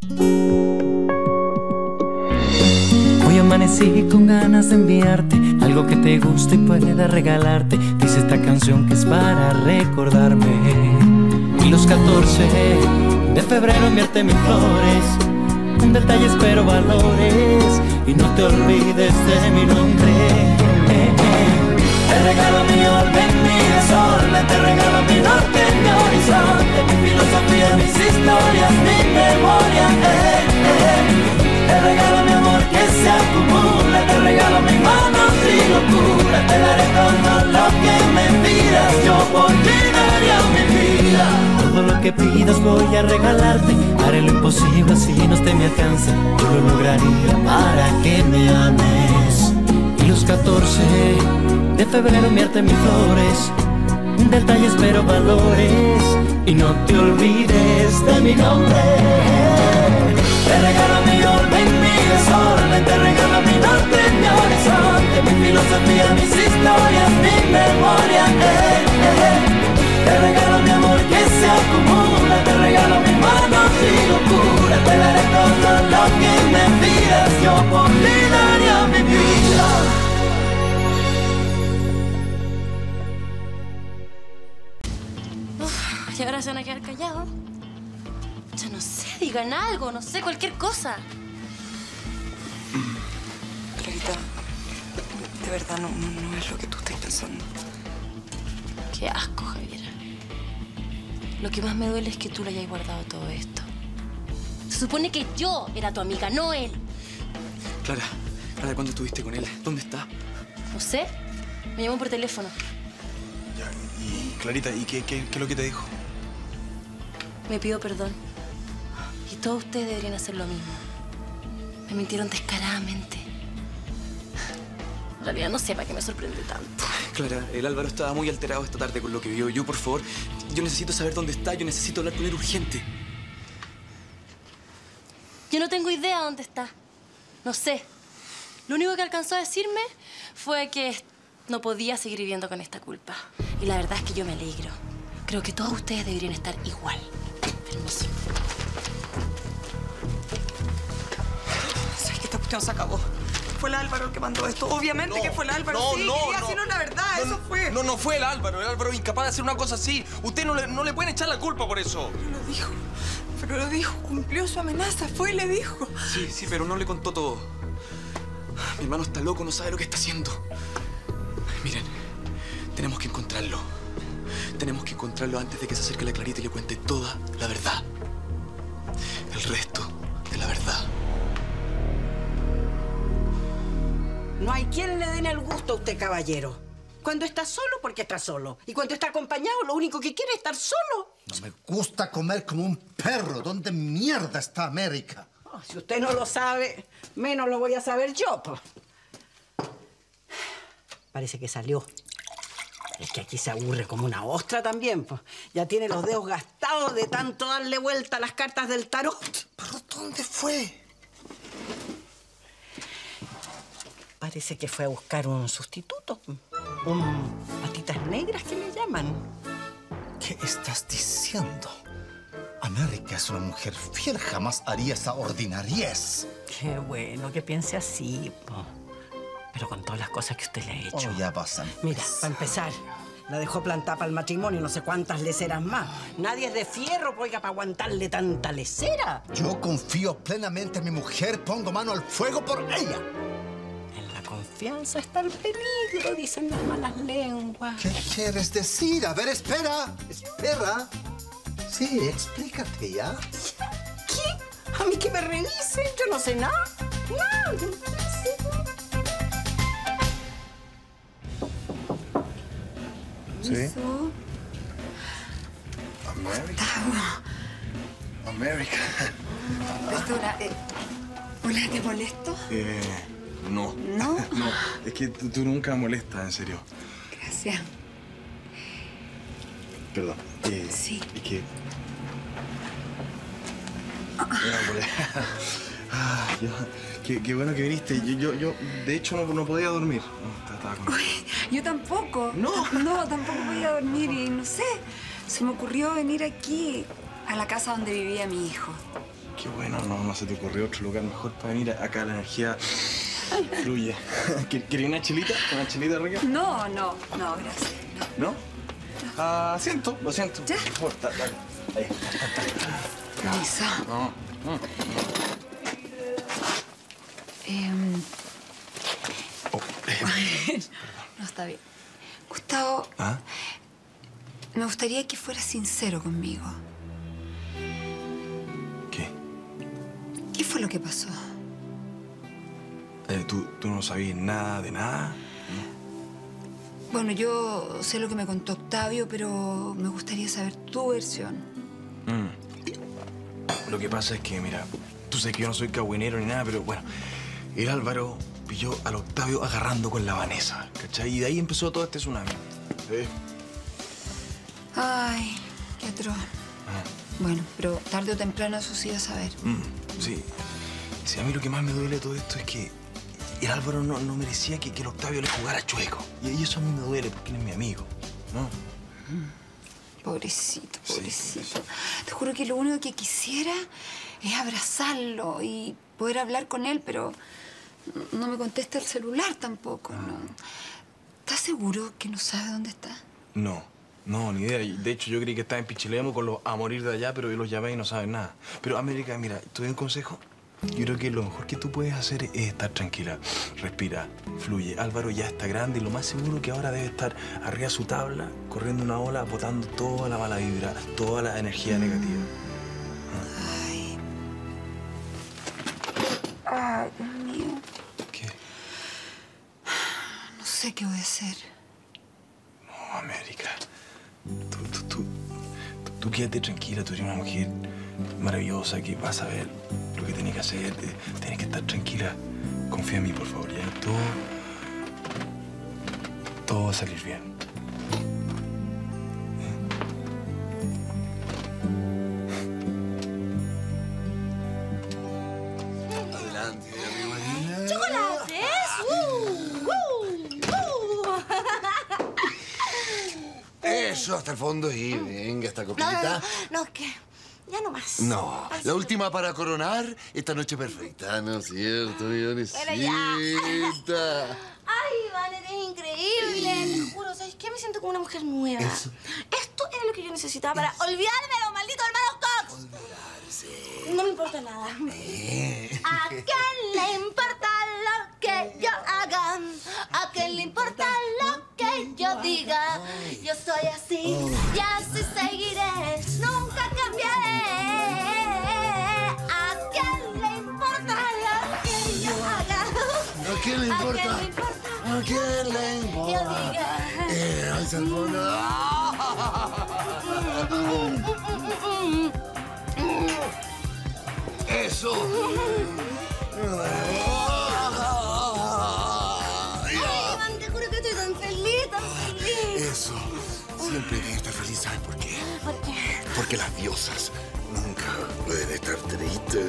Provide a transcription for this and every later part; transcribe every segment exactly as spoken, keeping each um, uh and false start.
Hoy amanecí con ganas de enviarte algo que te guste y pueda regalarte. Dice esta canción que es para recordarme. Y los catorce de febrero enviarte mis flores, con detalles pero valores, y no te olvides de mi nombre. eh, eh. Te regalo mi orden, mi desorden, te regalo mi norte, mi horizonte, mi filosofía, mis historias, mi memoria. eh, eh. Te regalo mi amor que se acumula, te regalo mis manos y locura. Te daré todo lo que me pidas, yo por ti daría mi vida. Todo lo que pidas voy a regalarte, haré lo imposible así no esté mi alcance. Yo lo lograría para que me ames. Y los catorce de febrero enviarte mis flores, detalles pero valores, y no te olvides de mi nombre. Te regalo mi orden, mi desorden, te regalo mi norte, mi horizonte, mi filosofía, mis historias, mi memoria. eh, eh. Te regalo mi amor que se acumula, te regalo mis manos y locura. Te daré todo lo que me pidas, yo por ti daría mi vida. Uf, y ahora se van a quedar callados. Ya no sé, digan algo, no sé, cualquier cosa. Clarita, de verdad no, no, no es lo que tú estás pensando. Qué asco, Javiera. Lo que más me duele es que tú le hayas guardado todo esto. Se supone que yo era tu amiga, no él. Clara, Clara, ¿cuándo estuviste con él? ¿Dónde está? No sé, me llamó por teléfono. Ya, y Clarita, ¿y qué, qué, qué es lo que te dijo? Me pidió perdón. Y todos ustedes deberían hacer lo mismo. Me mintieron descaradamente. En realidad no sé para qué me sorprende tanto. Clara, el Álvaro estaba muy alterado esta tarde con lo que vio. Yo, por favor, yo necesito saber dónde está. Yo necesito hablar con él urgente. Yo no tengo idea dónde está. No sé. Lo único que alcanzó a decirme fue que no podía seguir viviendo con esta culpa. Y la verdad es que yo me alegro. Creo que todos ustedes deberían estar igual. Permiso. ¿Sabes que esta cuestión se acabó? Fue el Álvaro el que mandó esto. Obviamente No, que fue el Álvaro. no, sí, no, quería no. decirnos la verdad. No, eso fue. No, no fue el Álvaro. El Álvaro es incapaz de hacer una cosa así. Usted no le, no le pueden echar la culpa por eso. Pero lo dijo. Pero lo dijo. Cumplió su amenaza. Fue y le dijo. Sí, sí, pero no le contó todo. Mi hermano está loco, no sabe lo que está haciendo. Miren, tenemos que encontrarlo. Tenemos que encontrarlo antes de que se acerque la Clarita y le cuente toda la verdad. El resto de la verdad. No hay quien le den el gusto a usted, caballero. Cuando está solo, porque está solo. Y cuando está acompañado, lo único que quiere es estar solo. No me gusta comer como un perro. ¿Dónde mierda está América? Oh, si usted no lo sabe, menos lo voy a saber yo, po. Parece que salió. Es que aquí se aburre como una ostra también, po. Ya tiene los dedos gastados de tanto darle vuelta a las cartas del tarot. ¿Pero dónde fue? Parece que fue a buscar un sustituto. Un patitas negras que le llaman. ¿Qué estás diciendo? América es una mujer fiel. Jamás haría esa ordinariez. Qué bueno que piense así, po. Pero con todas las cosas que usted le ha hecho. Oh, ya pasa. Mira, para empezar, la dejó plantada para el matrimonio, no sé cuántas leceras más. Nadie es de fierro, oiga, para aguantarle tanta lecera. Yo confío plenamente en mi mujer. Pongo mano al fuego por ella. En la confianza está el peligro, dicen las malas lenguas. ¿Qué quieres decir? A ver, espera. Espera. Sí, explícate ya. ¿Qué? ¿A mí que me revisen? Yo no sé nada. Nada, yo no sé nada. ¿Sí? América. América. Perdona, eh, ¿hola, te molesto? Eh, no. ¿No? No, es que tú, tú nunca molestas, en serio. Gracias. Perdón. Eh, Sí. Es que... No, molesta. Ah, ya. Qué, qué bueno que viniste. Yo, yo, yo de hecho, no, no podía dormir. No, estaba con... Uy, yo tampoco. No. No, tampoco podía dormir y no sé. Se me ocurrió venir aquí, a la casa donde vivía mi hijo. Qué bueno, no, no se te ocurrió otro lugar mejor para venir. Acá la energía fluye. ¿Quería una chelita? ¿Una chelita rica? No, no, no, gracias. ¿No? ¿No? Ah, siento, lo siento. ¿Ya? Por favor, dale. Ahí. Permiso. No. no. Eh, Oh, eh. no, está bien. Gustavo, ¿Ah? me gustaría que fueras sincero conmigo. ¿Qué? ¿Qué fue lo que pasó? Eh, ¿tú, ¿Tú no sabías nada de nada? Bueno, yo sé lo que me contó Octavio, pero me gustaría saber tu versión. Mm. Lo que pasa es que, mira, tú sabes que yo no soy cagüinero ni nada, pero bueno, el Álvaro pilló al Octavio agarrando con la Vanessa, ¿cachai? Y de ahí empezó todo este tsunami. ¿Sí? Ay, qué atroz. Ah. Bueno, pero tarde o temprano eso sí va a saber. Mm, sí. Sí, a mí lo que más me duele de todo esto es que el Álvaro no, no merecía que, que el Octavio le jugara chueco. Y, y eso a mí me duele porque él es mi amigo, ¿no? Pobrecito, pobrecito. Sí, sí. Te juro que lo único que quisiera es abrazarlo y poder hablar con él, pero no me contesta el celular tampoco, ¿no? ¿Estás seguro que no sabe dónde está? No, no, ni idea. De hecho, yo creí que estaba en Pichilemu con los a morir de allá, pero yo los llamé y no saben nada. Pero, América, mira, te doy un consejo. Yo creo que lo mejor que tú puedes hacer es estar tranquila. Respira, fluye. Álvaro ya está grande y lo más seguro que ahora debe estar arriba de su tabla, corriendo una ola, botando toda la mala vibra, toda la energía negativa. Ay. Ay, Dios mío. ¿Qué? No sé qué voy a hacer. No, América. Tú, tú, tú, tú, tú quédate tranquila. Tú eres una mujer maravillosa que vas a ver lo que tienes que hacer. Tienes que estar tranquila. Confía en mí, por favor, ¿ya? Todo... Todo va a salir bien. Adelante, mi Marina. ¡Chocolates! ¡Uh! ¡Uh! ¡Uh! Eso, hasta el fondo y venga esta No, copita. no, no, es que ya no más. No, la última para coronar esta noche perfecta, ¿no es cierto, mi Vanesita? Ay, Iván, eres increíble. Te juro, ¿sabes qué? Me siento como una mujer nueva. Eso. Esto era lo que yo necesitaba para olvidarme de los malditos hermanos Cox. Olvidarse. No me importa nada. Eh. ¿A quién le importa lo que yo haga? ¿A quién le importa lo que yo diga? Yo soy así y así seguiré. Nunca cambiaré. ¿A quién le importa lo que yo haga? ¿A quién le importa? ¿A quién le importa? ¿A quién le Yo importa? diga. Eh, hasta el fondo. Eso. Ay, Iván, te juro que estoy tan feliz, tan feliz. Eso. Siempre deben estar feliz, ¿sabes por qué? ¿Por qué? Porque las diosas nunca pueden estar tristes.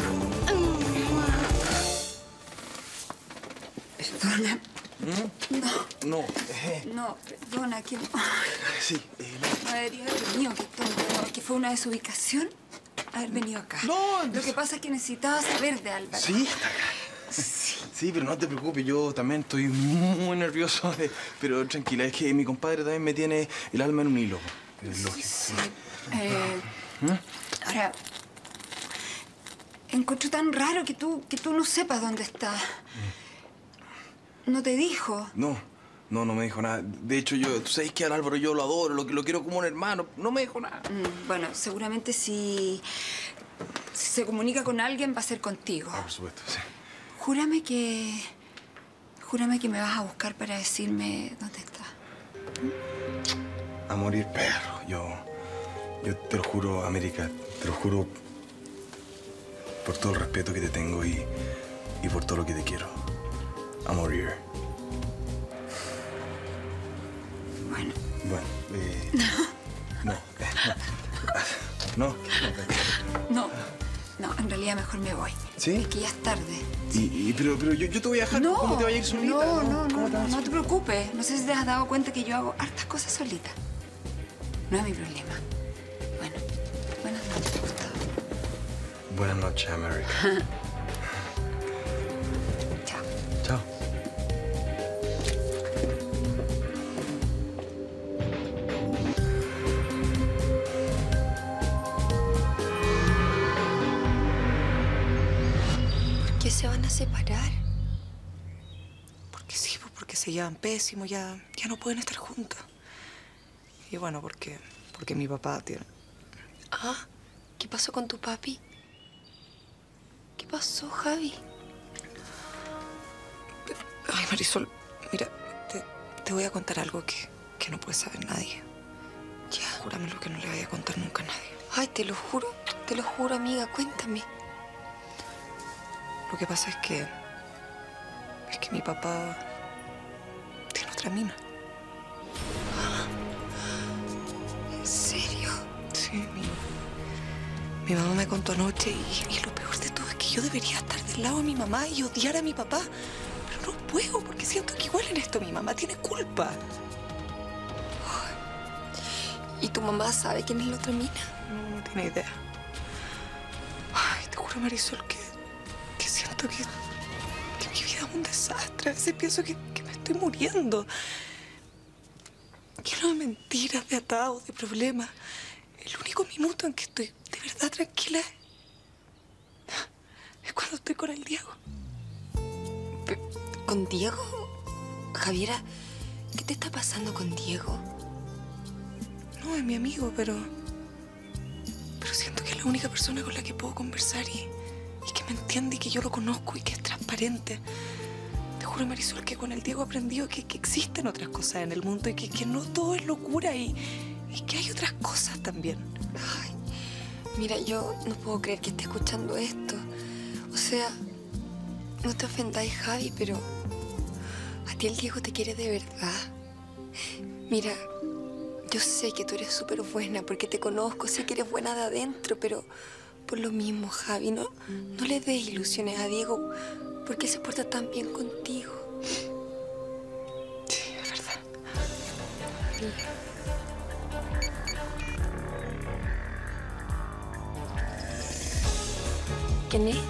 Perdona. No, No. Eh, no, perdona, que no. sí. Eh, No debería haber venido, que tonto. No, que fue una desubicación haber venido acá. No, Lo que pasa es que necesitaba saber de Álvaro. ¿Sí? Sí, pero no te preocupes, yo también estoy muy nervioso. eh, Pero tranquila, es que mi compadre también me tiene el alma en un hilo. Es lógico. Sí. Eh, Ahora, encontré tan raro que tú, que tú no sepas dónde está. ¿No te dijo? No, no, no me dijo nada. De hecho, yo, tú sabes que al Álvaro yo lo adoro, lo, lo quiero como un hermano. No me dijo nada. Mm, bueno, seguramente si, si se comunica con alguien va a ser contigo. Ah, por supuesto, sí. Júrame que... Júrame que me vas a buscar para decirme dónde está. A morir perro. Yo, yo te lo juro, América, te lo juro por todo el respeto que te tengo y, y por todo lo que te quiero. A morir. Bueno. Bueno, eh... No. No. No, no, en realidad mejor me voy. ¿Sí? Es que ya es tarde. Y, y- pero, pero yo, yo te voy a dejar. No, ¿Cómo te vas a ir solita? no, no, ¿Cómo no, te no, vas a no ir? te preocupes. No sé si te has dado cuenta que yo hago hartas cosas solita. No es mi problema. Bueno, buenas noches, Gustavo. Buenas noches, América. Chao. Chao. ¿Por qué se van a separar? Porque sí, pues porque se llevan pésimo, ya, ya no pueden estar juntos. Y bueno, porque, porque mi papá tiene... Ah, ¿qué pasó con tu papi? ¿Qué pasó, Javi? Ay, Marisol, mira, te, te voy a contar algo que, que no puede saber nadie. Ya. Júramelo que no le vaya a contar nunca a nadie. Ay, te lo juro, te lo juro, amiga, cuéntame. Lo que pasa es que... Es que mi papá tiene otra mina. ¿En serio? Sí, mi, mi mamá me contó anoche y, y lo peor de todo es que yo debería estar del lado de mi mamá y odiar a mi papá. Pero no puedo porque siento que igual en esto mi mamá tiene culpa. ¿Y tu mamá sabe quién es la otra mina? No, no tiene idea. Ay, te juro, Marisol, que, que siento que, que mi vida es un desastre. A veces pienso que, que me estoy muriendo. Lleno de mentiras, de atados, de problemas. El único minuto en que estoy de verdad tranquila es cuando estoy con el Diego. Pe- ¿Con Diego? Javiera, ¿qué te está pasando con Diego? No, es mi amigo, pero... Pero siento que es la única persona con la que puedo conversar y, y que me entiende y que yo lo conozco y que es transparente. Te juro, Marisol, que con el Diego he aprendido que, que existen otras cosas en el mundo y que, que no todo es locura y, y que hay otras cosas también. Ay, mira, yo no puedo creer que esté escuchando esto. O sea, no te ofendáis, Javi, pero a ti el Diego te quiere de verdad. Mira, yo sé que tú eres súper buena porque te conozco, sé que eres buena de adentro, pero por lo mismo, Javi, no, no le des ilusiones a Diego porque se porta tan bien contigo. Sí, es verdad. ¿Quién es?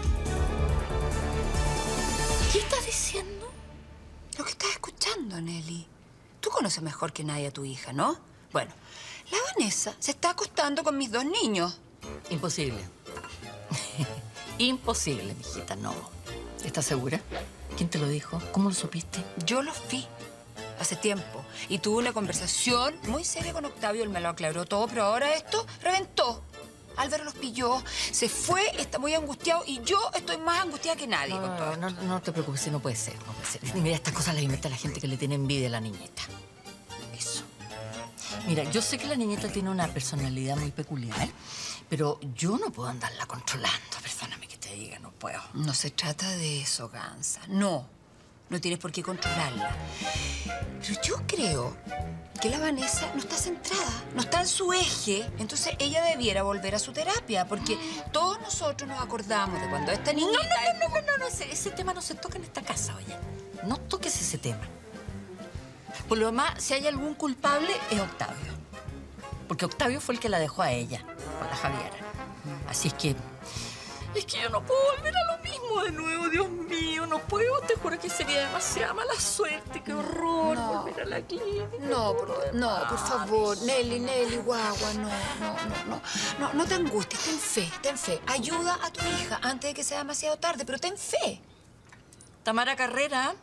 ¿Qué estás diciendo? Lo que estás escuchando, Nelly. Tú conoces mejor que nadie a tu hija, ¿no? Bueno, la Vanessa se está acostando con mis dos niños. Imposible. Imposible, mijita, no. ¿Estás segura? ¿Quién te lo dijo? ¿Cómo lo supiste? Yo los vi hace tiempo y tuve una conversación muy seria con Octavio. Él me lo aclaró todo, pero ahora esto reventó. Álvaro los pilló, se fue, está muy angustiado y yo estoy más angustiada que nadie. No, con todo no, esto. no, no te preocupes, si no puede ser, no puede ser. Mira, estas cosas las inventa la gente que le tiene envidia a la niñeta. Eso. Mira, yo sé que la niñeta tiene una personalidad muy peculiar, pero yo no puedo andarla controlando. Perdóname que te diga, no puedo. No se trata de eso, Gansa. No, no tienes por qué controlarla. Pero yo creo que la Vanessa no está centrada, no está en su eje. Entonces ella debiera volver a su terapia, porque todos nosotros nos acordamos de cuando esta niñita... No, no, no, no, no, no, ese, ese tema no se toca en esta casa, oye. No toques ese tema. Por lo demás, si hay algún culpable, es Octavio. Porque Octavio fue el que la dejó a ella, con la Javiera. Así es que... Es que yo no puedo volver a lo mismo de nuevo, Dios mío. No puedo, te juro que sería demasiada mala suerte. Qué horror No. volver a la clínica. No, por, no, por favor, Nelly, Nelly, guagua, no, no, no, no, no, no te angusties, ten fe, ten fe. Ayuda a tu hija antes de que sea demasiado tarde, pero ten fe. Tamara Carrera.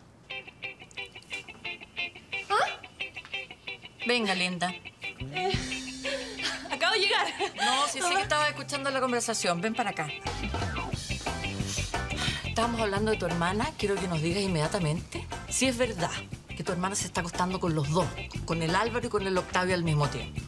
¿Ah? Venga, linda. Acabo de llegar. No, sí sé que estaba escuchando la conversación. Ven para acá. Estábamos hablando de tu hermana. Quiero que nos digas inmediatamente si es verdad que tu hermana se está acostando con los dos, con el Álvaro y con el Octavio al mismo tiempo.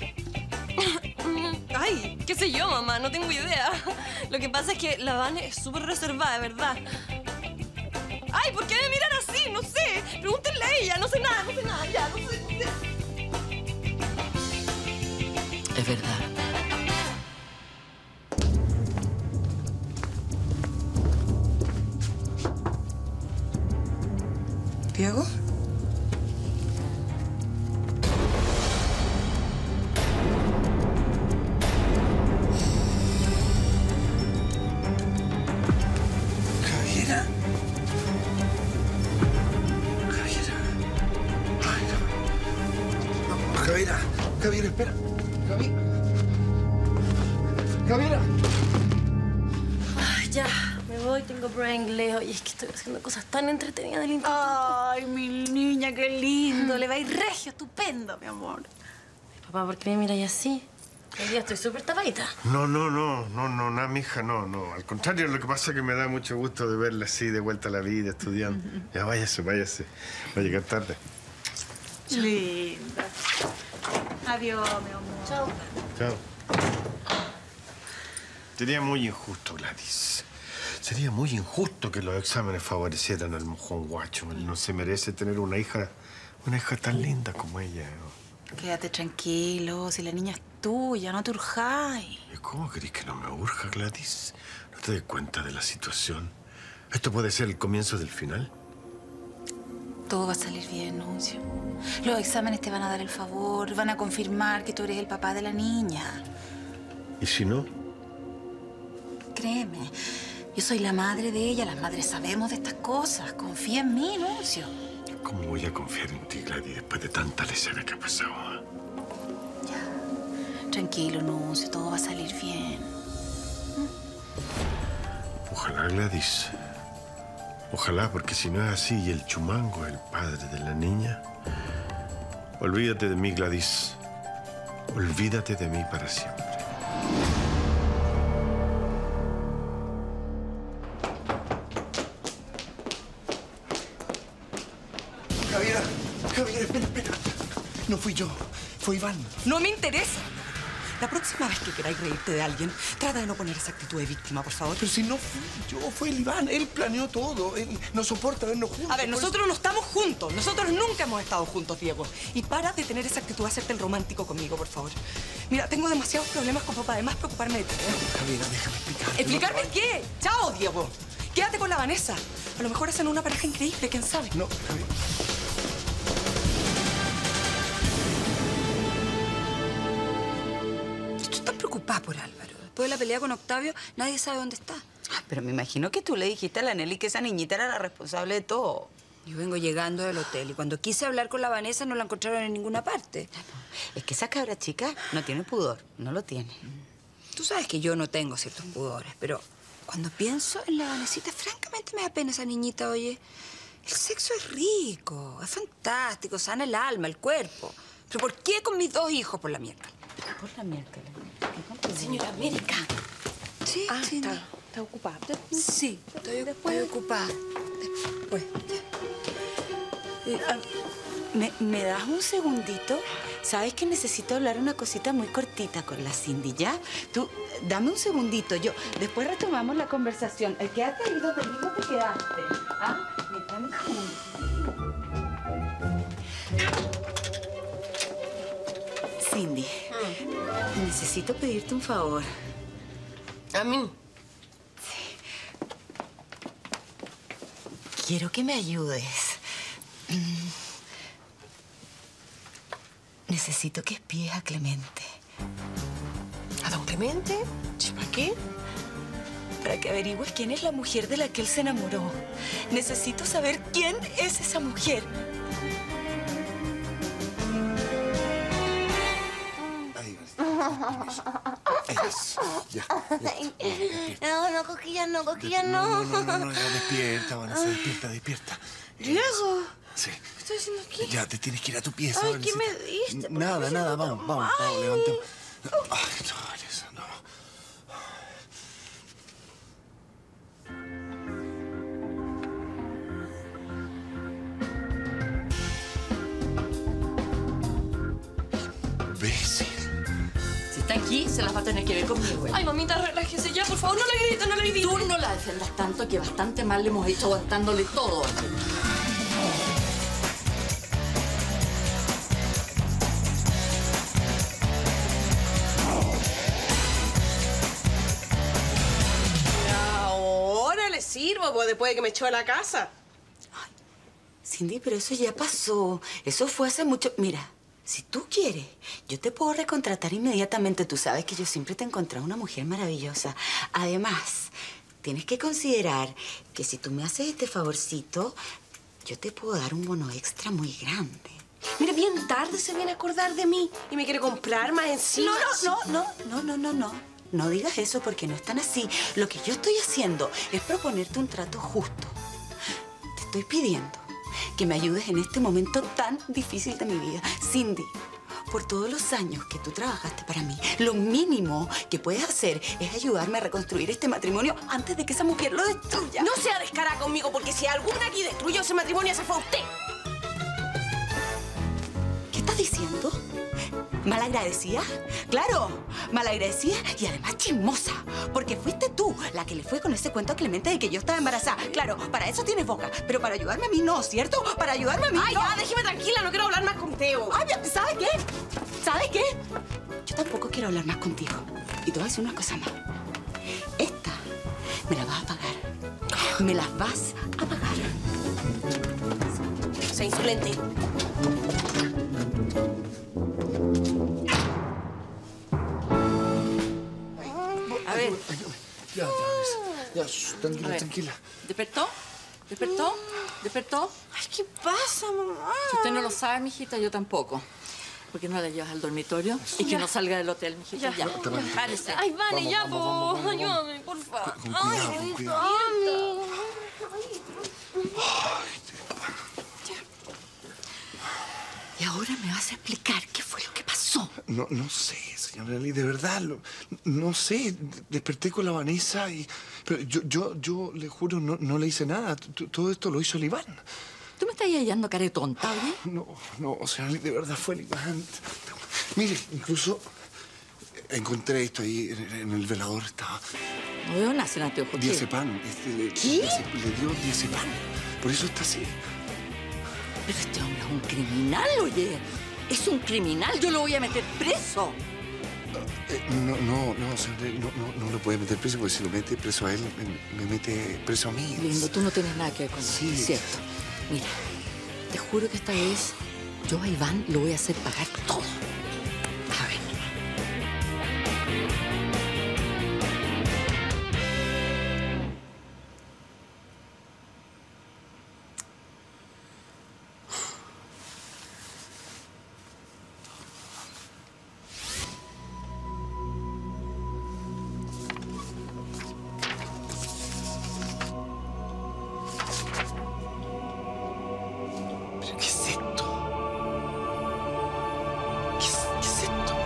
Ay, qué sé yo, mamá, no tengo idea. Lo que pasa es que la Vane es súper reservada, de verdad. Ay, ¿por qué me miran así? No sé. Pregúntenle a ella. No sé nada, no sé nada. Ya, no sé, no sé. Es verdad. ¿Diego? Javi. Javiera. Ay, ya, me voy, tengo prueba de inglés. Oye, es que estoy haciendo cosas tan entretenidas del instituto. Ay, mi niña, qué lindo. Le va a ir regio, estupendo, mi amor. Papá, ¿por qué me miras así? Hoy día estoy súper tapadita. No, no, no, no, no, nada, mija, no, no. Al contrario, lo que pasa es que me da mucho gusto de verla así, de vuelta a la vida, estudiando. Ya, váyase, váyase. Va a llegar tarde. Linda. Adiós, mi amor. Chao. Chao. Sería muy injusto, Gladys. Sería muy injusto que los exámenes favorecieran al mojón guacho. Él no se merece tener una hija, una hija tan linda como ella. Quédate tranquilo, si la niña es tuya, no te urjáis. ¿Cómo querés que no me urja, Gladys? ¿No te das cuenta de la situación? ¿Esto puede ser el comienzo del final? Todo va a salir bien, Nuncio. Los exámenes te van a dar el favor, van a confirmar que tú eres el papá de la niña. ¿Y si no? Créeme, yo soy la madre de ella, las madres sabemos de estas cosas. Confía en mí, Nuncio. ¿Cómo voy a confiar en ti, Gladys, después de tanta lecera que ha pasado? Ya. Tranquilo, Nuncio, todo va a salir bien. Ojalá, Gladys. Ojalá, porque si no es así y el chumango es el padre de la niña, olvídate de mí, Gladys. Olvídate de mí para siempre. Javiera, Javiera, espera, espera. No fui yo, fue Iván. No me interesa. La próxima vez que queráis reírte de alguien, trata de no poner esa actitud de víctima, por favor. Pero si no fui yo, fue el Iván. Él planeó todo. Él no soporta vernos juntos. A ver, nosotros no estamos juntos. Nosotros nunca hemos estado juntos, Diego. Y para de tener esa actitud de hacerte el romántico conmigo, por favor. Mira, tengo demasiados problemas con papá. Además, preocuparme de ti. Javiera, déjame explicar. ¿Explicarme qué? Chao, Diego. Quédate con la Vanessa. A lo mejor hacen una pareja increíble, quién sabe. No, Javiera. Preocupada por Álvaro. Después de la pelea con Octavio, nadie sabe dónde está. Pero me imagino que tú le dijiste a la Nelly que esa niñita era la responsable de todo. Yo vengo llegando del hotel y cuando quise hablar con la Vanessa no la encontraron en ninguna parte. Es que esa cabra chica no tiene pudor, no lo tiene. Tú sabes que yo no tengo ciertos pudores, pero cuando pienso en la Vanesita, francamente me da pena esa niñita, oye. El sexo es rico, es fantástico, sana el alma, el cuerpo. ¿Pero por qué con mis dos hijos por la mierda? Por la miércoles. Señora América. Sí, Ah, sí. está, no. está ocupada. Sí, estoy, estoy ocupada. Después, ya. Eh, ah, ¿me, ¿Me das un segundito? Sabes que necesito hablar una cosita muy cortita con la Cindy, ¿ya? Tú, dame un segundito. Yo, después retomamos la conversación. Eh, quédate ahí donde mismo te quedaste. ¿Ah? Dame un segundito. Cindy, mm. necesito pedirte un favor. ¿A mí? Sí. Quiero que me ayudes. Mm. Necesito que espíes a Clemente. ¿A don Clemente? ¿Para qué? Para que averigües quién es la mujer de la que él se enamoró. Necesito saber quién es esa mujer. Eso. Ya, ya. No, no, cosquillas no, cosquillas no. No, no, no, no, ya despierta, Vanessa, despierta, despierta. Diego. Sí. ¿Qué estoy haciendo aquí? Ya, te tienes que ir a tu pieza, Ay, Vanesita. ¿qué me diste? ¿Por qué Nada, me nada, siento vamos, tan vamos, vamos, mal? levantemos. Ay, no, Vanessa, no. Imbécil. Si está aquí, se las va a tener que ver conmigo. ¿eh? Ay, mamita, relájese ya, por favor, no le grites, no le grites. Tú no la defendas tanto, que bastante mal le hemos hecho aguantándole todo. Ahora le sirvo, pues, después de que me echó a la casa. Ay, Cindy, pero eso ya pasó. Eso fue hace mucho... Mira, si tú quieres, yo te puedo recontratar inmediatamente. Tú sabes que yo siempre te he encontrado una mujer maravillosa. Además, tienes que considerar que si tú me haces este favorcito, yo te puedo dar un bono extra muy grande. Mira, bien tarde se viene a acordar de mí y me quiere comprar más encima. No, no, no, no, no, no, no. No digas eso porque no es tan así. Lo que yo estoy haciendo es proponerte un trato justo. Te estoy pidiendo que me ayudes en este momento tan difícil de mi vida. Cindy, por todos los años que tú trabajaste para mí, lo mínimo que puedes hacer es ayudarme a reconstruir este matrimonio antes de que esa mujer lo destruya. No sea descarada conmigo, porque si alguna aquí destruyó ese matrimonio, se fue usted. ¿Qué estás diciendo? ¿Malagradecida? Claro, malagradecida y además chismosa. Porque fuiste tú la que le fue con ese cuento a Clemente de que yo estaba embarazada. Claro, para eso tienes boca, pero para ayudarme a mí no, ¿cierto? Para ayudarme a mí Ay, no. ya, déjeme tranquila, no quiero hablar más contigo. Ay, ¿sabes qué? ¿Sabes qué? Yo tampoco quiero hablar más contigo. Y te voy a decir una cosa más. Esta me la vas a pagar. Me la vas a pagar. Sea insolente. A ver. Ya, ya, ya, shh, tranquila, A ver. tranquila. ¿Despertó? ¿Despertó? ¿Despertó? Ay, ¿qué pasa, mamá? Si usted no lo sabe, mijita, yo tampoco. ¿Por qué no la llevas al dormitorio? Y que Ya. no salga del hotel, mijita. Ya. Ya, No, ya. Párese. Ay, Vane, Vamos, ya, vamos, po. vamos, vamos, vamos. Ayúdame, por favor. Con cuidado, con cuidado. Y ahora me vas a explicar qué fue lo que pasó. No, no sé, señora Nelly, de verdad, lo- no sé. Desperté con la Vanessa y... Pero yo, yo, yo le juro, no, no le hice nada. T- Todo esto lo hizo el Iván. ¿Tú me estás hallando cara de tonta, oye? No, no, señora Nelly, de verdad fue el Iván. Mire, incluso encontré esto ahí en, en el velador. Estaba No veo nada sin anteojos. ¿Qué? diazepam. Este, le, ¿Qué? Le, le dio diazepam. Por eso está así. Pero este hombre es un criminal, oye. Es un criminal. Yo lo voy a meter preso. Eh, no, no, no, señora Nelly, no, no, no lo puede meter preso porque si lo mete preso a él, me, me mete preso a mí. Lindo, tú no tienes nada que ver con Sí. eso, ¿cierto? Mira, te juro que esta vez yo a Iván lo voy a hacer pagar todo. A ver. ¿Pero qué es esto? ¿Qué es, qué es esto?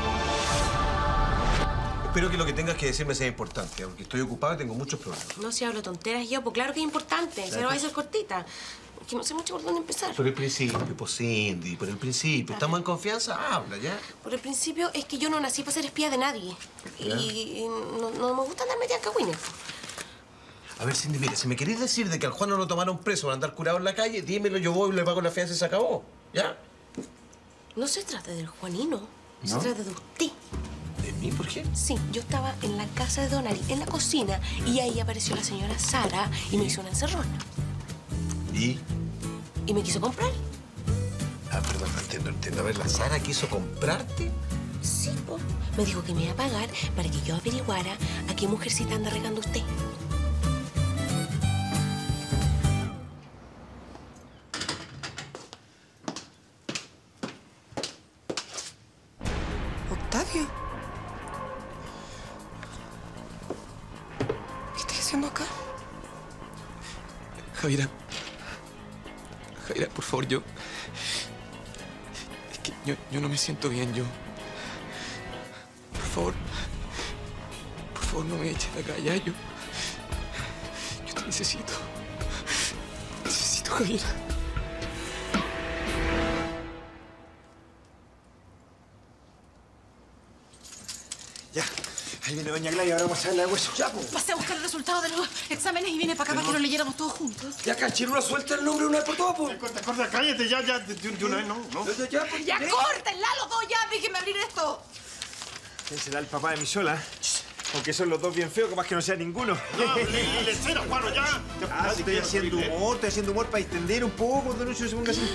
Espero que lo que tengas que decirme sea importante, porque estoy ocupado y tengo muchos problemas. No se habla tonteras, yo, pues claro que es importante. Se lo va a hacer cortita. Que no sé mucho por dónde empezar. Por el principio, pues Cindy, por el principio. ¿Estamos en confianza? Habla, ¿ya? Por el principio es que yo no nací para ser espía de nadie. Y no, no me gusta andar metida en cagüines. A ver, Cindy, mira, si me querés decir de que al Juan no lo tomaron preso por andar curado en la calle, dímelo, yo voy y le pago la fianza y se acabó. ¿Ya? No se trata del Juanino, se ¿No? trata de usted. ¿De mí? ¿Por qué? Sí, yo estaba en la casa de Don Ari, en la cocina, y ahí apareció la señora Sara y me hizo una encerrona. ¿Y? Y me quiso comprar. Ah, perdón, no entiendo, no entiendo. A ver, ¿la Sara quiso comprarte? Sí, po. Me dijo que me iba a pagar para que yo averiguara a qué mujercita anda regando usted. Octavio. ¿Qué estás haciendo acá? Javiera. Javiera, por favor, yo... Es que yo, yo no me siento bien, yo... Por favor... Por favor, no me eches de acá, ya, yo... Yo te necesito. Te necesito, Javiera. Ya, ahí viene doña Gladys, ahora vamos a hacer la de hueso. Ya, pues. Pasé a buscar el resultado de los exámenes y vine para acá para que lo leyéramos todos juntos. Ya, Cachirula, suelta el nombre una vez por todas, pues. Corta, corta, cállate ya, ya, de, de una vez, no, no. Ya, ya, pues. ¡Ya córtenla los dos! ¡Ya déjenme abrir esto! ¿Quién será el papá de mi sola? Aunque son los dos bien feos, capaz que no sea ninguno. No, le, le cero, Juano, ya. Ah, si estoy haciendo humor, estoy haciendo humor para distender un poco, don Lucio se ponga así.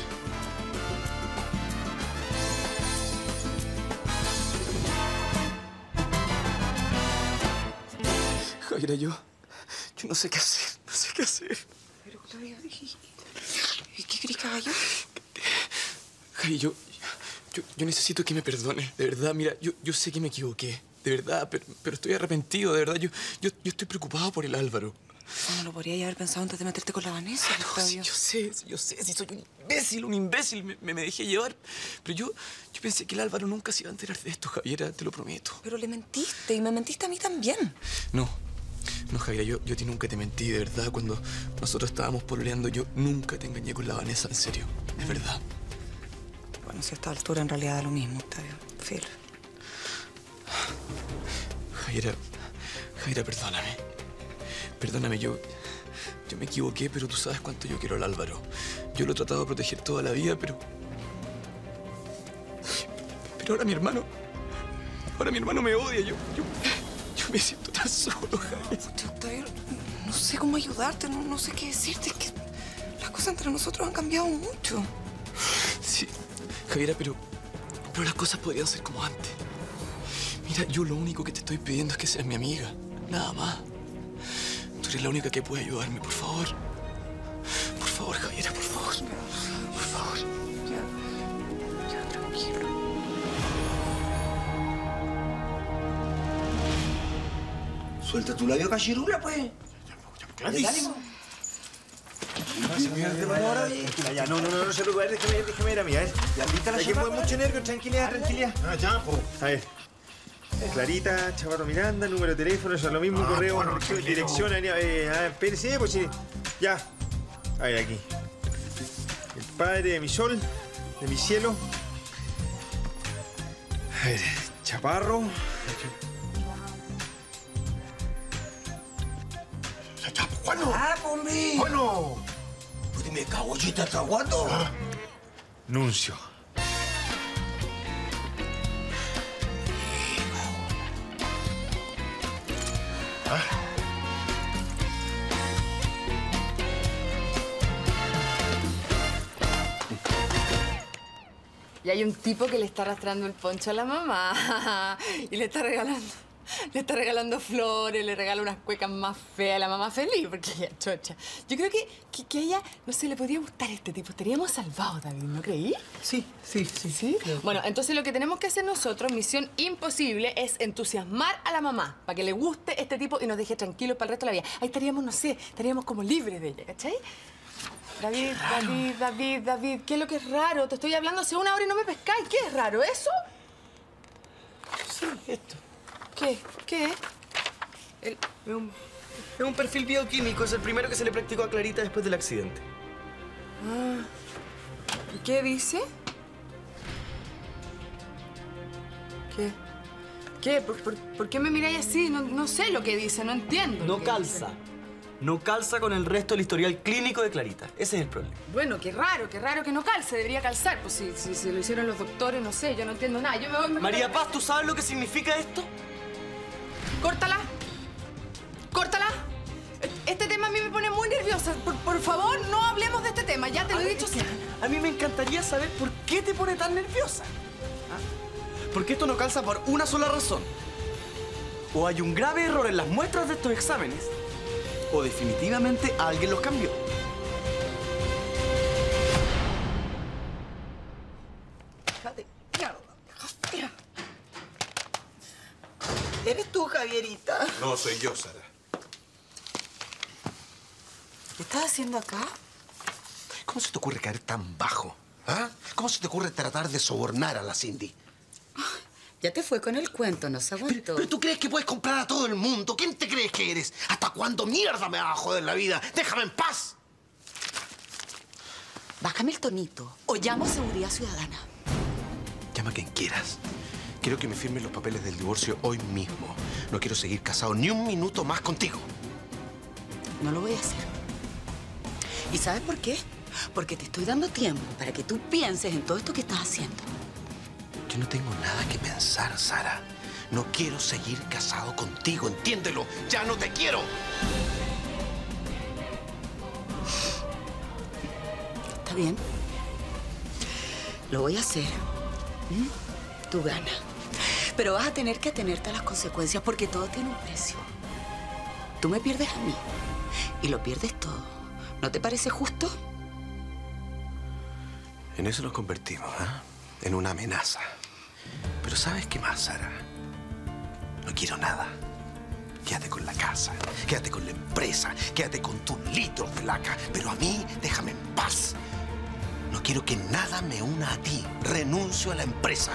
Javiera, yo... Yo no sé qué hacer, no sé qué hacer. Pero, Octavio, ¿y, y qué querés que haga yo? Javi, yo, yo, yo necesito que me perdones, de verdad. Mira, yo, yo sé que me equivoqué, de verdad, pero, pero estoy arrepentido, de verdad. Yo, yo, yo estoy preocupado por el Álvaro. Eso no lo podrías haber pensado antes de meterte con la Vanessa, No, Octavio. sí, yo sé, yo sé, si soy un imbécil, un imbécil, me, me, me dejé llevar. Pero yo, yo pensé que el Álvaro nunca se iba a enterar de esto, Javiera, te lo prometo. Pero le mentiste y me mentiste a mí también. No, no, Javiera, yo, yo a ti nunca te mentí, de verdad. Cuando nosotros estábamos pololeando, yo nunca te engañé con la Vanessa, en serio, es verdad. Bueno, si a esta altura en realidad da lo mismo, Octavio. Phil. Javiera, Javiera, perdóname. Perdóname, yo, yo me equivoqué, pero tú sabes cuánto yo quiero al Álvaro. Yo lo he tratado de proteger toda la vida, pero... Pero ahora mi hermano... Ahora mi hermano me odia. Yo, yo, yo me siento tan solo, Javier. Octavio, no sé cómo ayudarte, no, no sé qué decirte. Es que las cosas entre nosotros han cambiado mucho. Sí, Javiera, pero... Pero las cosas podrían ser como antes. Mira, yo lo único que te estoy pidiendo es que seas mi amiga. Nada más. Tú eres la única que puede ayudarme, por favor. Por favor, Javiera, por favor. Por favor. Ya, ya, tranquilo. Suelta tu labio cachirula, pues. Gladys. Dale, ánimo. Tranquila, ya, no, no, no, no se preocupe, déjeme, déjeme ir a mí, a ver. ¿Ya lista la Hay que chapa, poner pues? mucho nervio, tranquilidad, tranquilidad. Ah, ya, po. A ver. Clarita, Chapato Miranda, número de teléfono, eso es lo mismo, Ah, correo, bueno, dirección, tranquilo. dirección, área, eh, ah, espérese, pues sí. Ya. A ver, aquí. El padre de mi sol, de mi cielo. A ver, Chaparro. Ya, pues, bueno. Ah, hombre. Bueno. Pues dime, cagollita, ¿estás aguando? Nuncio. Y hay un tipo que le está arrastrando el poncho a la mamá y le está regalando, le está regalando flores, le regala unas cuecas más feas. La mamá feliz porque ella es chocha. Yo creo que, que, que a ella, no sé, le podría gustar este tipo. Estaríamos salvados, David, ¿no creí? Sí, sí, sí. ¿Sí? Bueno, entonces lo que tenemos que hacer nosotros, misión imposible, es entusiasmar a la mamá para que le guste este tipo y nos deje tranquilos para el resto de la vida. Ahí estaríamos, no sé, estaríamos como libres de ella, ¿cachai? David, David, David, David, ¿qué es lo que es raro? Te estoy hablando hace una hora y no me pescáis. ¿Qué es raro? ¿Eso? Sí, esto. ¿Qué? ¿Qué es? El- es, un, es un perfil bioquímico. Es el primero que se le practicó a Clarita después del accidente. Ah. ¿Y qué dice? ¿Qué? ¿Qué? ¿Por, por, por qué me miráis así? No, no sé lo que dice, no entiendo. lo No que calza. dice. No calza con el resto del historial clínico de Clarita. Ese es el problema. Bueno, qué raro, qué raro que no calce. Debería calzar. Pues si, si, si lo hicieron los doctores, no sé, yo no entiendo nada. Yo me voy... Me... María Paz, ¿tú sabes lo que significa esto? ¡Córtala! ¡Córtala! Este tema a mí me pone muy nerviosa. Por, por favor, no hablemos de este tema. Ya te lo he dicho. A mí me encantaría saber por qué te pone tan nerviosa. ¿Ah? Porque esto no calza por una sola razón. O hay un grave error en las muestras de estos exámenes, o definitivamente alguien los cambió. Déjate, mierda. ¿Eres tú, Javierita? No, soy yo, Sara. ¿Qué estás haciendo acá? ¿Cómo se te ocurre caer tan bajo? ¿Ah? ¿Cómo se te ocurre tratar de sobornar a la Cindy? Ya te fue con el cuento, no se aguantó. ¿Pero tú crees que puedes comprar a todo el mundo? ¿Quién te crees que eres? ¿Hasta cuándo mierda me vas a joder la vida? ¡Déjame en paz! Bájame el tonito o llamo a Seguridad Ciudadana. Llama a quien quieras. Quiero que me firmes los papeles del divorcio hoy mismo. No quiero seguir casado ni un minuto más contigo. No lo voy a hacer. ¿Y sabes por qué? Porque te estoy dando tiempo para que tú pienses en todo esto que estás haciendo. Yo no tengo nada que pensar, Sara. No quiero seguir casado contigo, entiéndelo. ¡Ya no te quiero! Está bien. Lo voy a hacer. ¿Mm? Tú ganas. Pero vas a tener que atenerte a las consecuencias porque todo tiene un precio. Tú me pierdes a mí y lo pierdes todo. ¿No te parece justo? En eso nos convertimos, ¿ah? En una amenaza. Pero ¿sabes qué más, Sara? No quiero nada. Quédate con la casa, quédate con la empresa, quédate con tus litros de laca. Pero a mí, déjame en paz. No quiero que nada me una a ti. Renuncio a la empresa.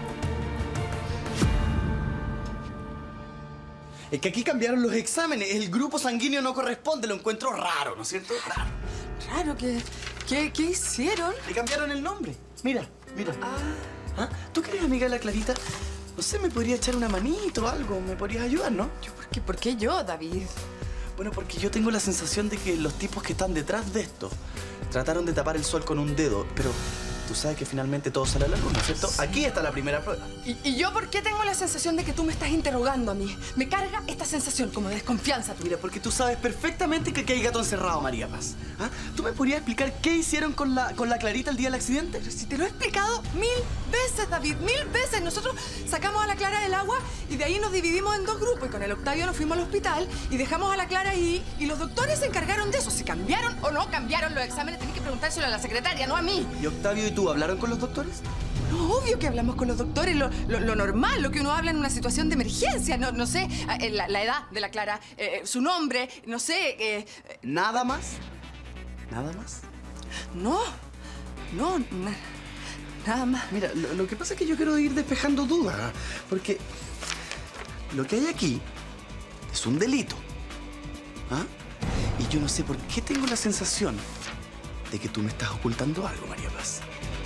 Es que aquí cambiaron los exámenes. El grupo sanguíneo no corresponde. Lo encuentro raro, ¿no es cierto? Raro. Raro, ¿qué, qué, qué hicieron? Le cambiaron el nombre. Mira, mira. Ah. ¿Tú que eres amiga de la Clarita? No sé, me podría echar una manito o algo. ¿Me podrías ayudar, no? Yo, ¿por qué, ¿por qué yo, David? Bueno, porque yo tengo la sensación de que los tipos que están detrás de esto trataron de tapar el sol con un dedo, pero tú sabes que finalmente todo sale a la luz, ¿no es cierto? Sí. Aquí está la primera prueba. ¿Y, ¿Y yo por qué tengo la sensación de que tú me estás interrogando a mí? Me carga esta sensación como de desconfianza. Tú. Mira, porque tú sabes perfectamente que aquí hay gato encerrado, María Paz. ¿Ah? ¿Tú me podrías explicar qué hicieron con la, con la Clarita el día del accidente? Pero si te lo he explicado mil veces, David, mil veces. Nosotros sacamos a la Clara del agua y de ahí nos dividimos en dos grupos. Y con el Octavio nos fuimos al hospital y dejamos a la Clara ahí. Y los doctores se encargaron de eso. Si cambiaron o no cambiaron los exámenes, tenés que preguntárselo a la secretaria, no a mí. ¿Y Octavio y tú hablaron con los doctores? No, obvio que hablamos con los doctores, lo, lo, lo normal, lo que uno habla en una situación de emergencia. No, no sé, la, la edad de la Clara, eh, su nombre, no sé... Eh, ¿Nada más? ¿Nada más? No, no, na, nada más. Mira, lo, lo que pasa es que yo quiero ir despejando dudas, porque lo que hay aquí es un delito. ¿Ah? Y yo no sé por qué tengo la sensación de que tú me estás ocultando algo, María Paz.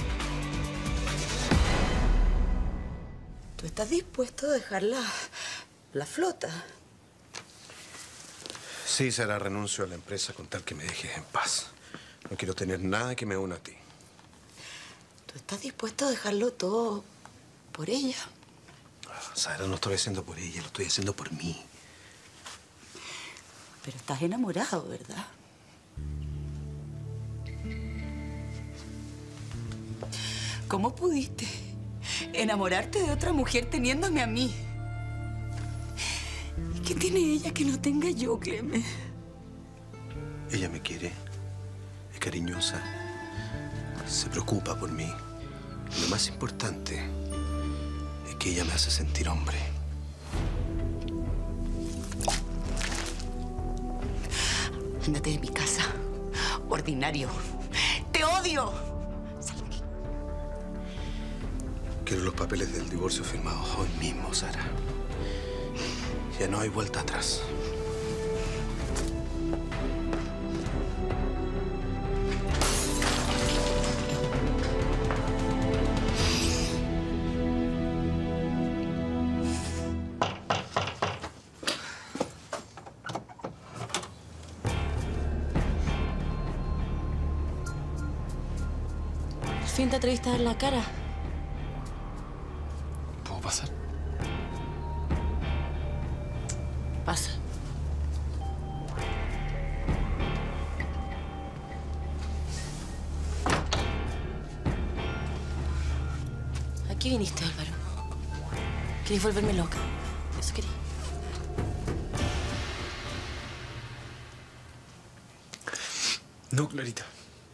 ¿Tú estás dispuesto a dejar la, la flota? Sí, Sara, renuncio a la empresa con tal que me dejes en paz. No quiero tener nada que me una a ti. ¿Tú estás dispuesto a dejarlo todo por ella? Sara, no lo estoy haciendo por ella, lo estoy haciendo por mí. Pero estás enamorado, ¿verdad? ¿Cómo pudiste enamorarte de otra mujer teniéndome a mí? ¿Y qué tiene ella que no tenga yo, Clemen? Ella me quiere, es cariñosa, se preocupa por mí. Y lo más importante es que ella me hace sentir hombre. Ándate de mi casa, ordinario. ¡Te odio! Quiero los papeles del divorcio firmados hoy mismo, Sara. Ya no hay vuelta atrás. Al fin te atreviste a dar la cara. ¿Puedo pasar? Pasa. ¿A qué viniste, Álvaro? ¿Querés volverme loca? ¿Eso querías? No, Clarita.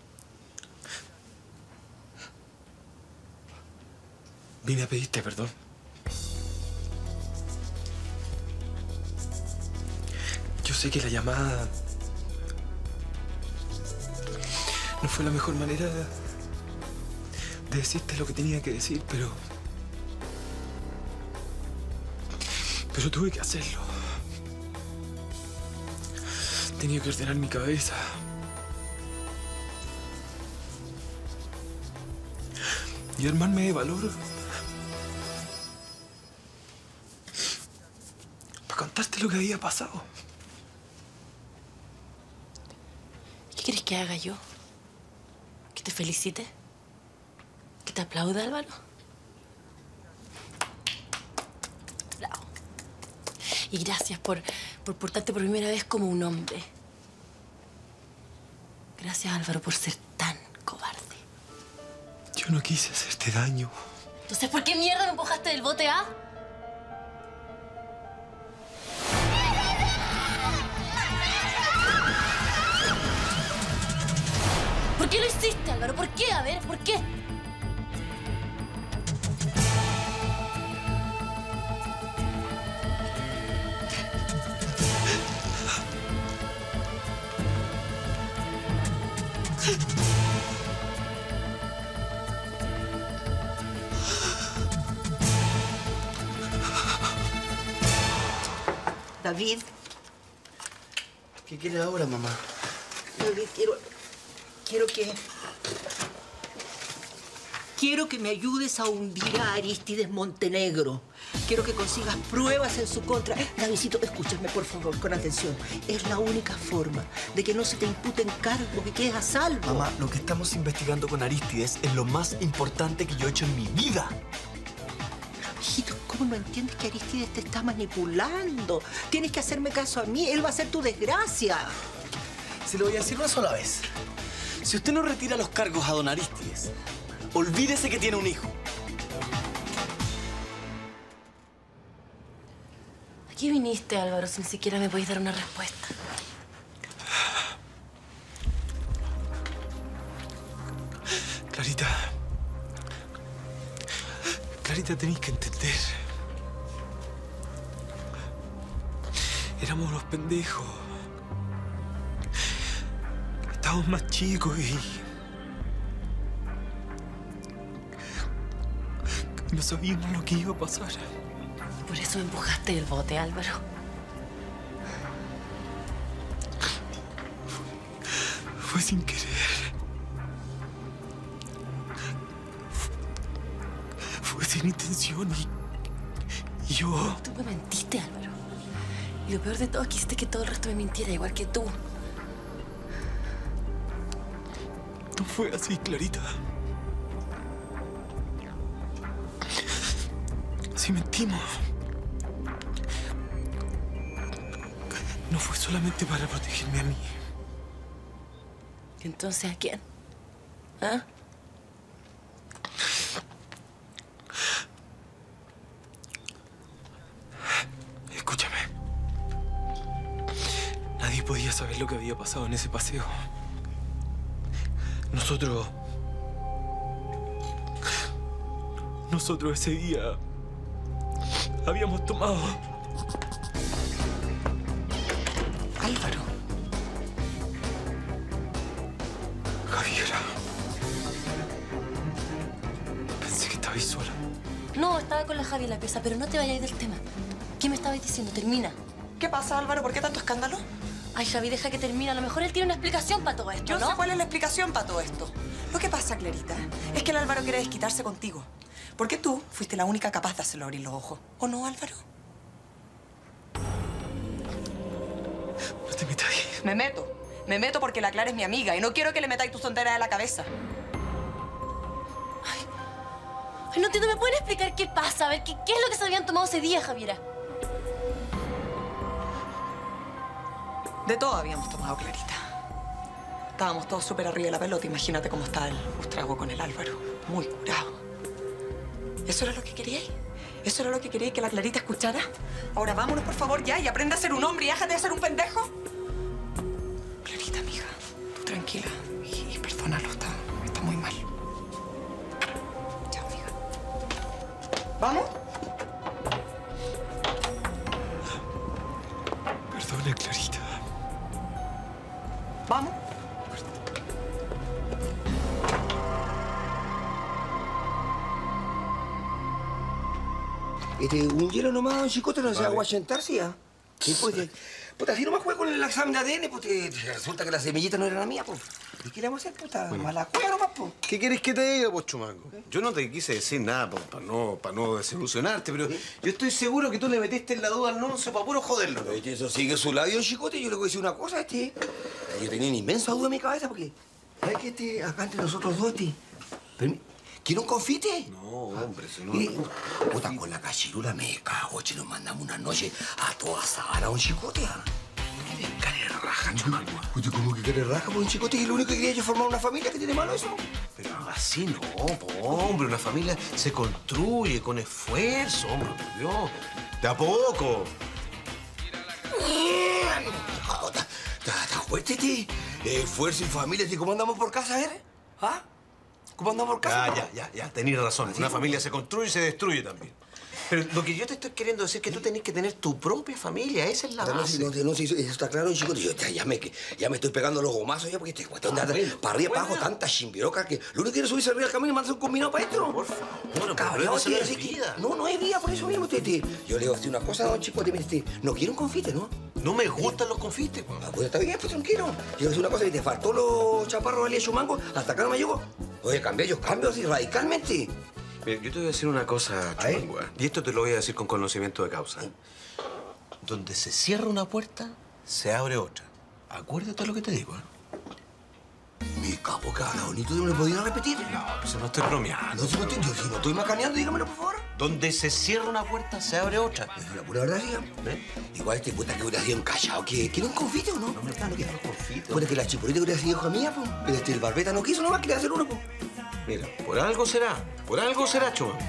Vine a pedirte perdón. Yo sé que la llamada no fue la mejor manera de, de decirte lo que tenía que decir, pero... Pero tuve que hacerlo. Tenía que ordenar mi cabeza. Y armarme de valor. Para contarte lo que había pasado. ¿Qué quieres que haga yo? ¿Que te felicite? ¿Que te aplaude, Álvaro? Bravo. Y gracias por, por portarte por primera vez como un hombre. Gracias, Álvaro, por ser tan cobarde. Yo no quise hacerte daño. Entonces, ¿por qué mierda me empujaste del bote A? ¿Por ¿Por qué lo hiciste, Álvaro? ¿Por qué? A ver, ¿por qué? David. ¿Qué quieres ahora, mamá? David, quiero... Quiero que... Quiero que me ayudes a hundir a Arístides Montenegro. Quiero que consigas pruebas en su contra. Davidcito, escúchame, por favor, con atención. Es la única forma de que no se te imputen cargos, que quedes a salvo. Mamá, lo que estamos investigando con Arístides es lo más importante que yo he hecho en mi vida. Hijito, ¿cómo no entiendes que Arístides te está manipulando? Tienes que hacerme caso a mí. Él va a ser tu desgracia. Se lo voy a decir una sola vez. Si usted no retira los cargos a don Arístides, olvídese que tiene un hijo. ¿A qué viniste, Álvaro, si ni siquiera me podéis dar una respuesta? Clarita. Clarita, tenéis que entender. Éramos unos pendejos. Estábamos más chicos y... no sabíamos lo que iba a pasar. Por eso me empujaste del bote, Álvaro. Fue, fue sin querer. Fue sin intención y... y yo... Tú me mentiste, Álvaro. Y lo peor de todo es que hiciste que todo el resto me mintiera, igual que tú. No fue así, Clarita. Si mentimos, no fue solamente para protegerme a mí. ¿Entonces a quién? ¿Ah? Escúchame. Nadie podía saber lo que había pasado en ese paseo. Nosotros... Nosotros ese día... habíamos tomado... Álvaro. Javiera. Pensé que estabais sola. No, estaba con la Javi en la pieza, pero no te vayáis del tema. ¿Qué me estabais diciendo? Termina. ¿Qué pasa, Álvaro? ¿Por qué tanto escándalo? Ay, Javi, deja que termine. A lo mejor él tiene una explicación para todo esto, Yo ¿no? sé cuál es la explicación para todo esto. Lo que pasa, Clarita, es que el Álvaro quiere desquitarse contigo. Porque tú fuiste la única capaz de hacerlo abrir los ojos. ¿O no, Álvaro? No te metas ahí. Me meto. Me meto porque la Clara es mi amiga y no quiero que le metáis tus tonteras a la cabeza. Ay, no entiendo. ¿Me pueden explicar qué pasa? A ver, ¿qué, qué es lo que se habían tomado ese día, Javiera? De todo habíamos tomado, Clarita. Estábamos todos súper arriba de la pelota. Imagínate cómo está el Bustrago con el Álvaro. Muy curado. ¿Eso era lo que queríais? ¿Eso era lo que queríais que la Clarita escuchara? Ahora vámonos, por favor, ya, y aprende a ser un hombre y déjate de ser un pendejo. Clarita, amiga, tú tranquila. Y, y perdónalo, está, está muy mal. Chao, amiga. ¿Vamos? Perdona, Clarita. ¿Vamos? Este, un hielo nomás, un chicote, no se va a aguantarse ya. Sí, pues, eh, puta, si no me juego con el examen de A D N, pues te- te resulta que la semillita no era la mía, pues. ¿Y qué le vamos a hacer, puta? Mala cueva nomás, pues. ¿Qué quieres que te diga, pues, chumango? Yo no te quise decir nada para no, pa no desilusionarte, pero yo estoy seguro que tú le metiste en la duda al nonce para puro joderlo. Pero este, eso sigue su labio, chicote. Yo le voy a decir una cosa, este. Yo tenía una inmensa duda en mi cabeza porque... ¿Sabes qué, este, acá entre nosotros dos, este? permi- ¿Quiere un confite? No, hombre, si no... Y, puta, con la cachirula me cago, che, nos mandamos una noche a toda Sahara, un chicote, ¿ah? ¿Qué cara de raja, chumango? Puta, ¿cómo que cara de raja, pues, un chicote? Y lo único que quería yo es formar una familia, ¿qué tiene malo eso? Pero así no, po, hombre. Una familia se construye con esfuerzo, hombre, por Dios. De a poco. Está, está acuéstate. Esfuerzo y familia, ¿cómo andamos por casa, eh? ¿Ah? ¿Cómo andamos por casa? Ya, ya, ya, ya. Tenés razón. Una familia se construye y se destruye también. Pero lo que yo te estoy queriendo decir es que tú tenés que tener tu propia familia. Esa es la No, base. no, no, no, sí, eso está claro, chico. Yo ya, ya, me, ya me estoy pegando los gomazos ya porque este cuestión de Ah, andar bueno, para arriba, para bueno. abajo, tanta chimbiroca que lo único que quiero es subirse arriba del camino y mandarse un combinado para adentro. Por favor, Cabrón, eso no tío, es así que- vida. No, no es vida, por eso mismo. Te, te- yo le digo a usted una cosa, don chico, te, no quiero un confite, ¿no? No me gustan los confites. Ah, pues está bien, pues tranquilo. Yo le voy a decir una cosa, que te faltó los chaparros de Alía Chumango, hasta acá no me llegó. Oye, cambié, yo cambio así radicalmente. Mira, yo te voy a decir una cosa, Chumangua. Y esto te lo voy a decir con conocimiento de causa. Donde se cierra una puerta, se abre otra. Acuérdate de lo que te digo, ¿eh? Mi capo, que habla bonito, ¿me lo podía repetir? No, pues no estoy bromeando. No, si no estoy, yo, si no estoy macaneando, dígamelo, por favor. Donde se cierra una puerta, se abre otra. Es la pura verdad, sí. ¿Ves? Igual este puta que hubiera sido un callado, que quiere un confite, ¿o no? No me están los confites. Puede que la chipurita hubiera sido hija mía, pues. Pero este, el barbeta no quiso, nomás quería hacer uno, pues. Mira, por algo será. Por algo será, Chumangua.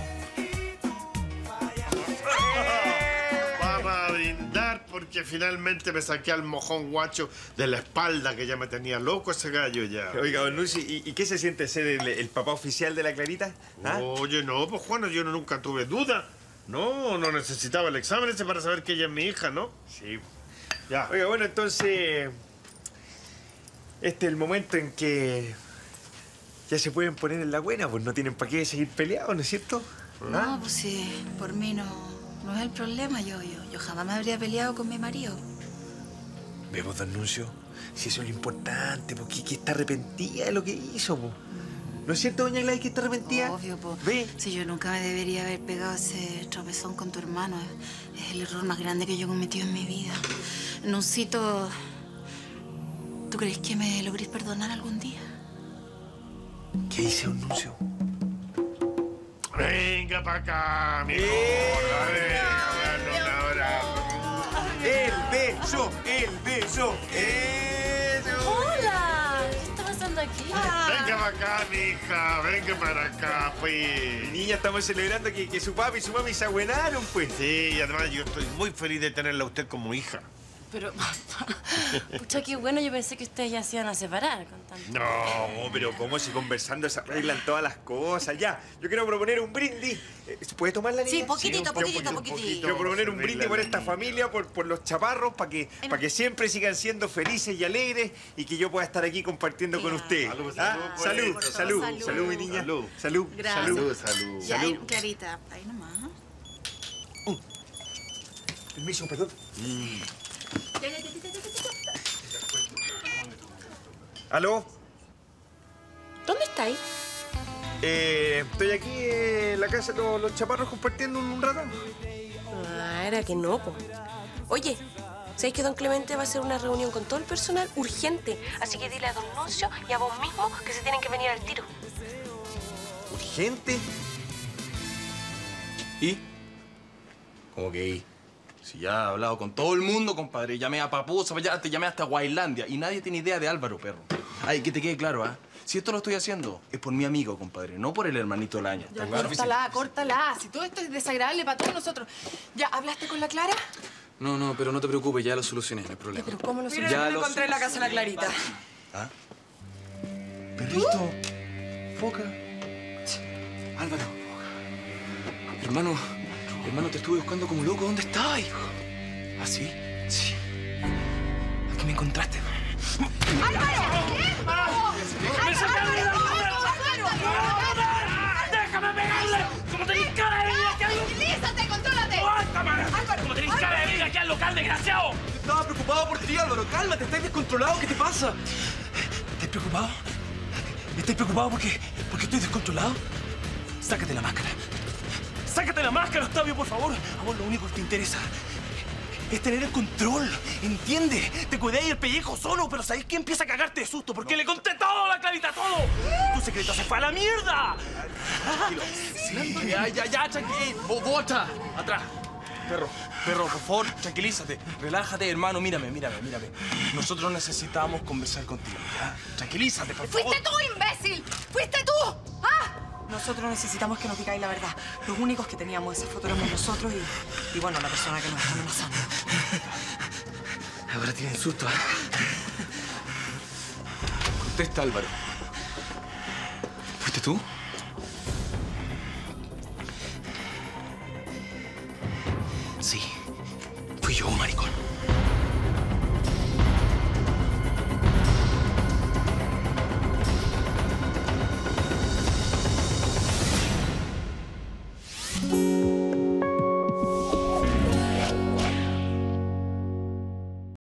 Vamos a brindar porque finalmente me saqué al mojón guacho de la espalda que ya me tenía loco ese gallo ya. Oiga, don Lucy, ¿y, y qué se siente ser el, el papá oficial de la Clarita? ¿Ah? Oye, no, pues Juana, yo no- nunca tuve duda. No, no necesitaba el examen ese para saber que ella es mi hija, ¿no? Sí. Ya. Oiga, bueno, entonces... Este es el momento en que... ya se pueden poner en la buena, pues no tienen para qué seguir peleados, ¿no es cierto? No, pues sí, por mí no, no es el problema. Yo, yo, yo jamás me habría peleado con mi marido. Vemos, don Nuncio, si eso es lo importante, porque que está arrepentida de lo que hizo, po. ¿No es cierto, doña Gladys, que está arrepentida? Obvio, po. ¿Ve? Si yo nunca me debería haber pegado ese tropezón con tu hermano. Es, es el error más grande que yo he cometido en mi vida. Nuncito, ¿tú crees que me logrís perdonar algún día? ¿Qué hice, don Nuncio? Venga para acá, mi gorda, venga, dale un abrazo. ¡El beso! ¡El beso! ¡Eso! ¡Hola! ¿Qué está pasando aquí? Venga para acá, mija, venga para acá, pues. Niña, estamos celebrando que, que su papi y su mami se abuenaron, pues. Sí, y además yo estoy muy feliz de tenerla a usted como hija. Pero, pucha, qué bueno, yo pensé que ustedes ya se iban a separar con tanto. No, pero ¿cómo si conversando se arreglan todas las cosas? Ya, yo quiero proponer un brindis. Eh, ¿Se puede tomar la niña? Sí, poquitito, un poquitito, un poquitito. Quiero proponer un Se brindis arregla por la esta niña. familia, por, por los chaparros, para que, Em. para que siempre sigan siendo felices y alegres y que yo pueda estar aquí compartiendo con usted. Salud, ¿Ah? salud, por Salud, eso. salud, Salud. salud, mi niña. Salud. Salud, Gracias. salud. Salud. Ya, Salud. Clarita, ahí nomás. ¿Ah? Permiso, perdón. ¿Aló? ¿Dónde estáis? Eh, estoy aquí en la casa de los, los chaparros compartiendo un, un rato. Ah, era que no, po. Oye, ¿sabéis que don Clemente va a hacer una reunión con todo el personal urgente? Así que dile a don Nuncio y a vos mismo que se tienen que venir al tiro. ¿Urgente? ¿Y? ¿Cómo que y? Si ya he hablado con todo el mundo, compadre. Llamé a Papusa, ya te llamé hasta Guaylandia. Y nadie tiene idea de Álvaro, perro. Ay, que te quede claro, ¿ah? Si esto lo estoy haciendo, es por mi amigo, compadre. No por el hermanito Laña. Ya, ¿Está claro? córtala, córtala. Si todo esto es desagradable para todos nosotros. ¿Ya hablaste con la Clara? No, no, pero no te preocupes, ya lo solucioné, no hay problema. ¿Pero cómo lo Ya solucionaste? lo encontré en la casa de la Clarita. ¿Ah? Perrito. Foca. Álvaro. Hermano, hermano, te estuve buscando como loco. ¿Dónde estabas, hijo? ¿Ah, sí? Sí. Aquí me encontraste. ¡Déjame pegarle! ¡Como tenés cara de vida que hay! ¡Tranquilízate, contrólate! ¡Álvaro! ¡Como tenés cara de vida aquí al local, desgraciado! Estaba preocupado por ti, Álvaro. Cálmate, estás descontrolado. ¿Qué te pasa? ¿Estás preocupado? ¿Estás preocupado porque, porque estoy descontrolado? Sácate la máscara. Sácate la máscara, Octavio, por favor. A vos lo único que te interesa es tener el control, ¿entiendes? Te cuidé ahí el pellejo solo, pero ¿sabés qué? Empieza a cagarte de susto porque le conté todo a la Clarita, todo. Tu secreto se fue a la mierda. Tranquilo. Sí, ya, ya, ya, tranquilo. Bo- Bota. Atrás. Perro, perro, por favor, tranquilízate. Relájate, hermano. Mírame, mírame, mírame. Nosotros necesitamos conversar contigo, ¿ya? Tranquilízate, por favor. ¡Fuiste tú, imbécil! ¡Fuiste tú! ¡Ah! Nosotros necesitamos que nos digáis la verdad. Los únicos que teníamos esa foto éramos nosotros y, y bueno, la persona que nos está amenazando. Ahora tienen susto, ¿eh? Contesta, Álvaro. ¿Fuiste tú? Sí.